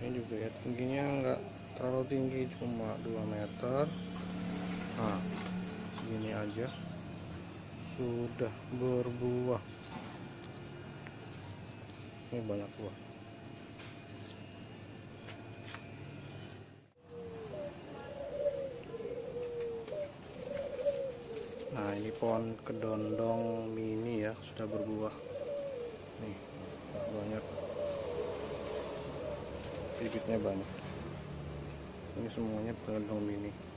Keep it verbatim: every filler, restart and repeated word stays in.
ini juga ya, tingginya enggak terlalu tinggi, cuma dua meter. Nah, segini aja sudah berbuah. Ini banyak buah. Nah, ini pohon kedondong mini ya, sudah berbuah. Nih, banyak. Bibitnya banyak. Ini semuanya kedondong mini.